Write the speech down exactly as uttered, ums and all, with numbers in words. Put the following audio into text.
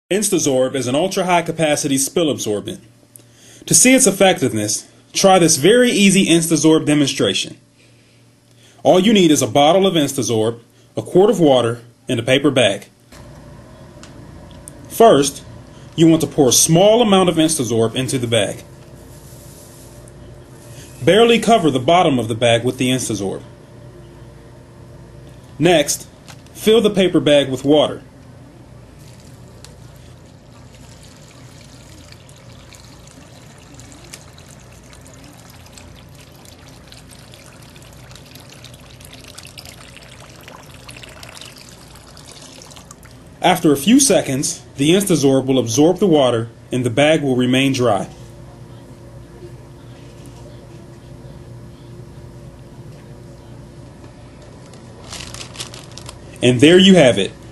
Insta-Zorb is an ultra-high capacity spill absorbent. To see its effectiveness, try this very easy Insta-Zorb demonstration. All you need is a bottle of Insta-Zorb, a quart of water, and a paper bag. First, you want to pour a small amount of Insta-Zorb into the bag. Barely cover the bottom of the bag with the Insta-Zorb. Next, fill the paper bag with water. After a few seconds, the Insta-Zorb will absorb the water and the bag will remain dry. And there you have it.